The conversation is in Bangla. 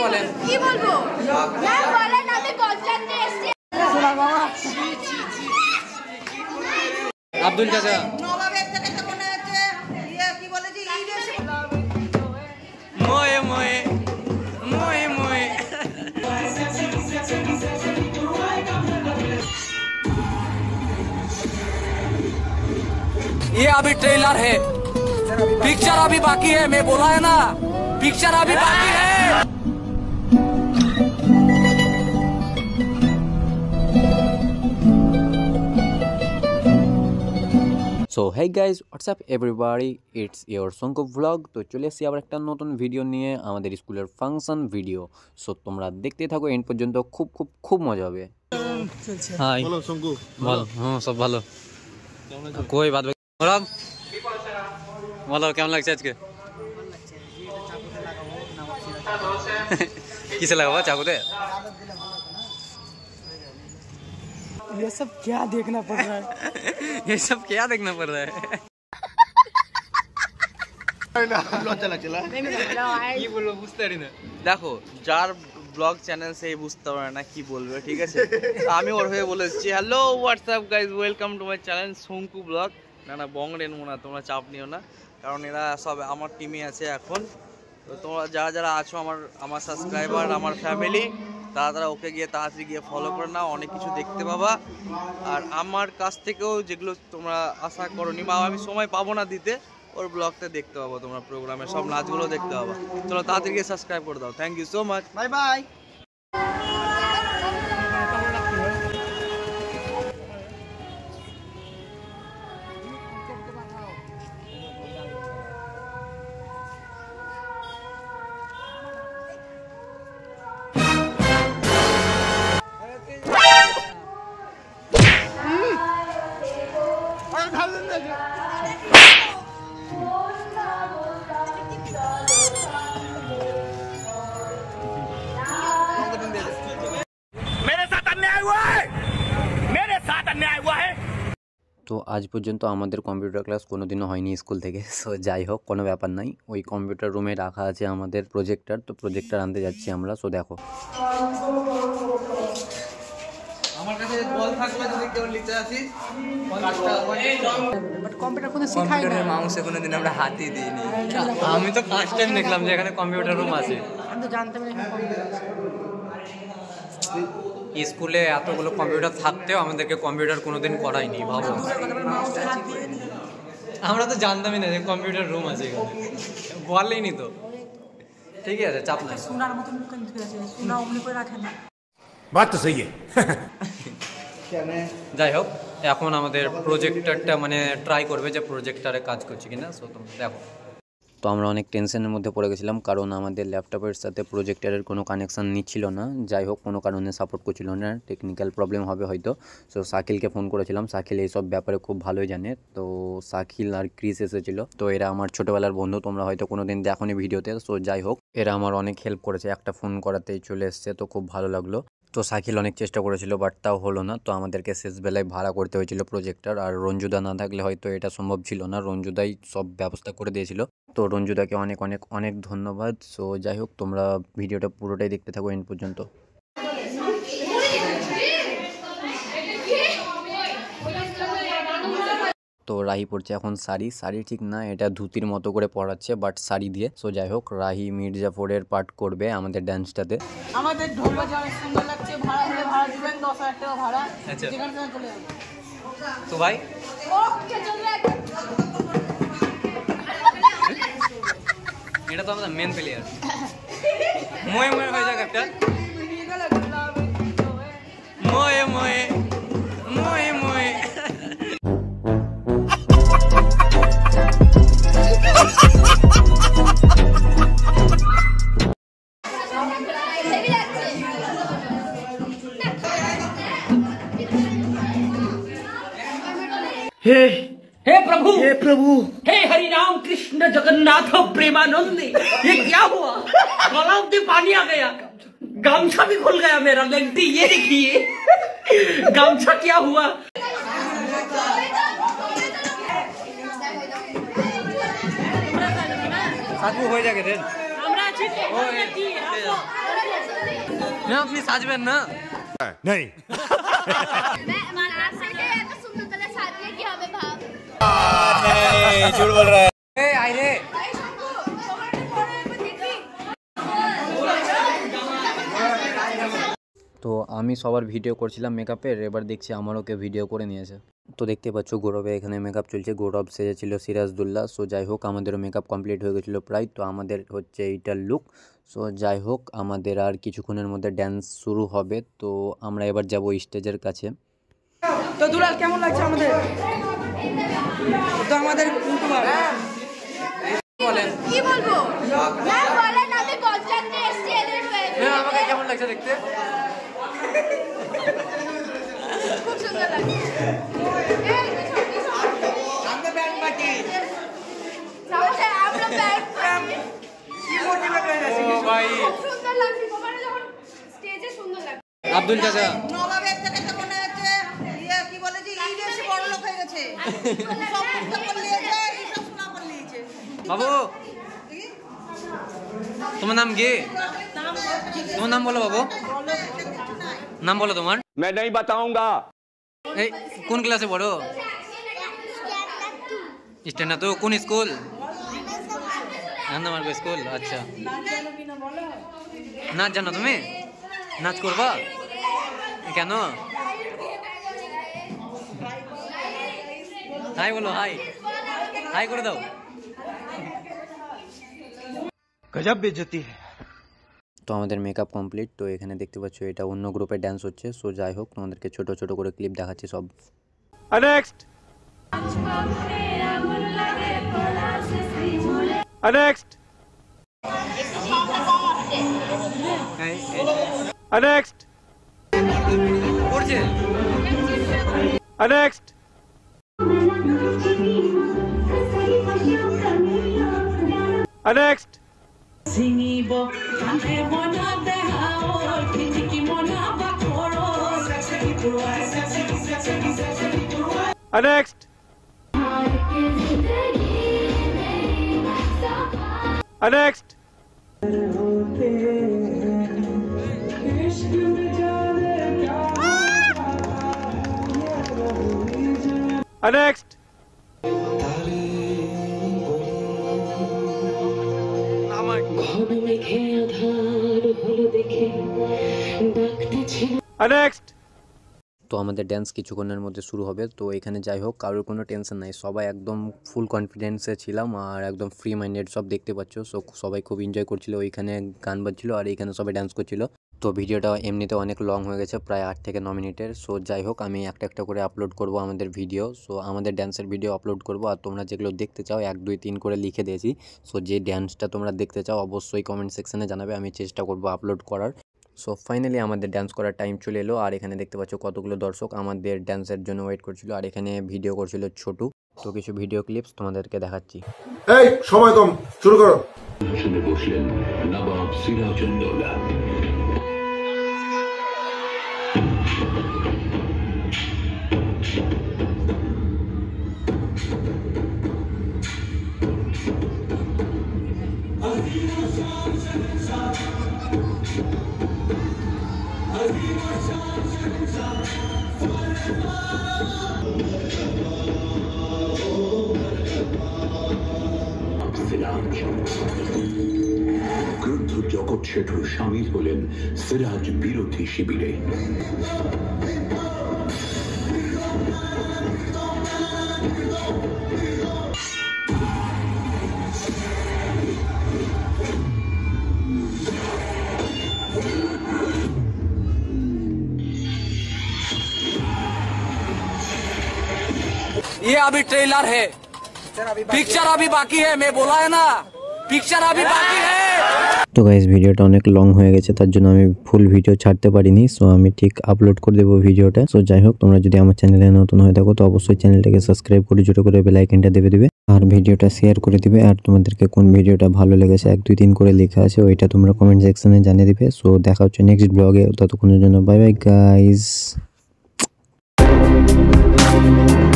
বলেন। কি বলবো? না বলেন, আমি কনসার্টে এসেছি। শোনা বাবা। আব্দুল চাচা। নবাবের থেকে তো মনে হচ্ছে কি বলে যে মোয়ে মোয়ে মোয়ে মোয়ে। ये अभी ट्रेलर है, पिक्चर अभी बाकी है। मैं बोला है ना, पिक्चर अभी बाकी है। So hey guys, what's up everybody, it's your Shanku vlog. তো চলে এসেছি আবার একটা নতুন ভিডিও নিয়ে, আমাদের স্কুলের ফাংশন ভিডিও। সো তোমরা দেখতেই থাকো এন্ড পর্যন্ত, খুব খুব খুব মজা হবে। হাই বলো শঙ্কু, বল। হ্যাঁ সব ভালো। কই বাদ বলো, কেমন লাগছে আজকে? কিসে লাগাবো? চাকুতে? ये सब क्या देखना पड़ रहा है? ये सब क्या देखना पड़ रहा है? কি বলবো বুঝতে পারি না। দেখো, যার ব্লগ চ্যানেল সেই বুঝতে পারে না কি বলবে, ঠিক আছে? আমি ওর হয়ে বলেছি, hello what's up guys, welcome to my channel Shanku blog. না বংরেন মোনা, তোমরা চাপ নিও না, কারণ এরা সব আমার টিমে আছে এখন। তো তোমরা যারা আছো আমার সাবস্ক্রাইবার, আমার ফ্যামিলি, তারা ওকে গিয়ে তাড়াতাড়ি গিয়ে ফলো করে নাও, অনেক কিছু দেখতে পাবা। আর আমার কাছ থেকেও যেগুলো তোমরা আশা করোনি বা আমি সময় পাবো না দিতে, ওর ব্লগটা দেখতে পাবো, তোমরা প্রোগ্রামে সব নাচগুলো দেখতে পাবা। চলো তাড়াতাড়ি গিয়ে সাবস্ক্রাইব করে দাও। Thank you so much, bye bye. তো আজ পর্যন্ত আমাদের কম্পিউটার ক্লাস কোনোদিনও হয়নি স্কুল থেকে। সো যাই হোক, কোনো ব্যাপার নাই। ওই কম্পিউটার রুমে রাখা আছে আমাদের প্রজেক্টর, তো প্রজেক্টর আনতে যাচ্ছি আমরা। সো দেখো, আমার কাছে বল থাকলে যদি কেউ নিতে আসিস, বাট কম্পিউটার কোনো শেখাই না। মাউসে কোনোদিন আমরা হাতই দিইনি। আমি তো ফার্স্ট টাইম দেখলাম যে এখানে কম্পিউটার রুম আছে। আমি তো জানতাম না এখানে কম্পিউটার আছে। স্কুলে এতগুলো কম্পিউটার থাকতেও আমাদেরকে কম্পিউটার কোনোদিন করায়নি, ভাবো। আমরা তো জানতামই না যে কম্পিউটার রুম আছে এখানে, বলেইনি তো। ঠিক আছে, চাপ নাই। সোনার মতন লুকান ঠিক আছে, সোনা অমনি করে রাখে না। बात तो सही है। যাই হোক, এখন আমাদের প্রজেক্টরটা মানে ট্রাই করবে যে প্রজেক্টরে কাজ করছে কিনা। সো তোমরা দেখো। তো আমরা অনেক টেনশনের মধ্যে পড়ে গেছিলাম, কারণ আমাদের ল্যাপটপের সাথে প্রজেক্টরের কোনো কানেকশান নিচ্ছিল না। যাই হোক, কোনো কারণে সাপোর্ট করছিল না, টেকনিক্যাল প্রবলেম হবে হয়তো। সো শাকিলকে ফোন করেছিলাম, শাকিল এইসব ব্যাপারে খুব ভালোই জানে। তো শাকিল আর ক্রিস এসেছিলো। তো এরা আমার ছোটোবেলার বন্ধু, তোমরা হয়তো কোনো দিন দেখোনি ভিডিওতে। সো যাই হোক, এরা আমার অনেক হেল্প করেছে, একটা ফোন করাতেই চলে এসছে, তো খুব ভালো লাগলো। তো শাকিল অনেক চেষ্টা করেছিল, বাট তাও হলো না। তো আমাদেরকে শেষবেলায় ভাড়া করতে হয়েছিল প্রজেক্টর, আর রঞ্জুদা না থাকলে হয়তো এটা সম্ভব ছিল না। রঞ্জুদাই সব ব্যবস্থা করে দিয়েছিল। তো রঞ্জুদাকে অনেক অনেক অনেক ধন্যবাদ। সো যাই হোক, তোমরা ভিডিওটা পুরোটাই দেখতে থাকো এন্ড পর্যন্ত। তো রাহি পড়ছে এখন শাড়ি ঠিক না, এটা ধুতির মতো করে পড়াচ্ছে, বাট শাড়ি দিয়ে। সো যাই হোক, রাহি মির্জাফরের পার্ট করবে আমাদের ডান্সটাতে। আমাদের ঢোল বাজানো সুন্দর লাগছে, ভাড়া হলে ভাড়া দিবেন 10,000 টাকা ভাড়া। আচ্ছা, যেখানে চলে যাবে। তো ভাই ওকে চলে এটা তো আমাদের মেন প্লেয়ার। ময়ে ময়ে হয়ে যাক একটা, ময়ে ময়ে ময়ে ময়ে। हे प्रभु, हे हरि राम कृष्ण जगन्नाथ प्रेमानंद, ये क्या हुआ? गला में पानी आ गया, गमछा भी खुल गया मेरा। लेंटी ये देखिए, गमछा क्या हुआ? साथ में हो जाएगा रे। हमरा না আপনি সাজবেন না? नहीं मैं आज से के এত সুন্দর করে সাজিয়ে কি হবে ভাব। झूठ बोल रहा है এই আইরে ভাই শঙ্কু তোমার পরে একবার দেখি। তো আমি সবার ভিডিও করছিলাম মেকআপের, এবার দেখছি আমারও কেউ ভিডিও করে নিয়েছে। তো দেখতে পাচ্ছ গৌরবে এখানে মেকআপ চলছে, গৌরব সেজেছিল সিরাজদুল্লাহ। সো যাই হোক আমাদেরও মেকআপ কমপ্লিট হয়ে গেছিলো প্রায়। তো আমাদের হচ্ছে এইটার লুক। সো যাই হোক আমাদের আর কিছুক্ষণের মধ্যে ড্যান্স শুরু হবে। তো আমরা এবার যাব স্টেজের কাছে। তো দুলাল কেমন লাগছে আমাদের? তো আমাদের বলেন কি বলবো? না বলেন আমি কনসার্টে এসেছি এদের হয়ে। আমাকে কেমন লাগছে দেখতে? খুব সুন্দর লাগছে। এই আমরা ব্যান্ড পার্টি সামনে আমরা ব্যান্ড পার্টি। কি মোটিভেট হয়ে যাচ্ছে ও ভাই খুব সুন্দর লাগছে তোমার যখন স্টেজে সুন্দর লাগছে। আব্দুল চাচা নবাবের থেকে তো মনে হচ্ছে কি বলে যে এই দেশে বড় লোক হয়ে গেছে, সব করতে করে নিয়েছে, এই সব শোনা করে নিয়েছে। বাবু তোমার নাম কি? তোমার নাম বলো বাবু, নাম বলো তোমার। मैं नहीं बताऊंगा এই কোন ক্লাসে পড়ো? স্ট্যান্ডার্ড। তো কোন স্কুল? আন্দামার্গ স্কুল। আচ্ছা নাচ জানো তুমি? নাচ করবা কেন? হাই বলো, হাই হাই করে দাও। गजब बेइज्जती है তো আমাদের মেকআপ কমপ্লিট। তো এখানে দেখতে পাচ্ছ এটা অন্য গ্রুপের ডান্স হচ্ছে। সো যাই হোক তোমাদেরকে ছোট ছোট করে ক্লিপ দেখাচ্ছি সব। नेक्स्ट नेक्स्ट नेक्स्ट করছে next next next next next next তো আমাদের ড্যান্স কিছুক্ষণের মধ্যে শুরু হবে। তো এখানে যাই হোক কারোর কোনো টেনশন নাই, সবাই একদম ফুল কনফিডেন্সে ছিলাম আর একদম ফ্রি মাইন্ডেড, সব দেখতে পাচ্ছ। সো সবাই খুব এনজয় করছিল, ওইখানে গান বাজছিল আর এইখানে সবাই ডান্স করছিল। তো ভিডিওটা এমনিতে অনেক লং হয়ে গেছে, প্রায় 8 থেকে 9 মিনিটের। সো যাই হোক আমি একটা একটা করে আপলোড করব আমাদের ভিডিও। সো আমাদের ড্যান্সের ভিডিও আপলোড করব আর তোমরা যেগুলো দেখতে চাও 1 2 3 করে লিখে দিয়েছি। সো যে ড্যান্সটা তোমরা দেখতে চাও অবশ্যই কমেন্ট সেকশনে জানাবে, আমি চেষ্টা করব আপলোড করার। সো ফাইনালি আমাদের ডান্স করার টাইম চলে এলো আর এখানে দেখতে পাচ্ছ কতগুলো দর্শক আমাদের ডান্সের জন্য ওয়েট করছিল আর এখানে ভিডিও করছিল ছোটু। তো কিছু ভিডিও ক্লিপস তোমাদেরকে দেখাচ্ছি। এই সময় কম, শুরু করো। আসনে বসলেন নবাব সিরাজউদ্দৌলা। ক্রুদ্ধ জগৎ শেঠু সামিল হলেন সিরাজ বিরোধী শিবিরে। ये अभी ट्रेलर है, पिक्चर अभी बाकी है। मैं बोला है ना, पिक्चर अभी बाकी है। তো গাইস ভিডিওটা অনেক লং হয়ে গেছে, তার জন্য আমি ফুল ভিডিও ছাড়তে পারিনি। সো আমি ঠিক আপলোড করে দেবো ভিডিওটা। সো যাই হোক তোমরা যদি আমার চ্যানেলে নতুন হয়ে থাকো তো অবশ্যই চ্যানেলটাকে সাবস্ক্রাইব করে জোরে করে বেল আইকনটা দেবে দিবে আর ভিডিওটা শেয়ার করে দিবে। আর তোমাদেরকে কোন ভিডিওটা ভালো লেগেছে 1 2 3 করে লেখা আছে ওইটা তোমরা কমেন্ট সেকশনে জানিয়ে দিবে। সো দেখা হচ্ছে নেক্সট ব্লগে, ততক্ষণের জন্য বাই বাই গাইস।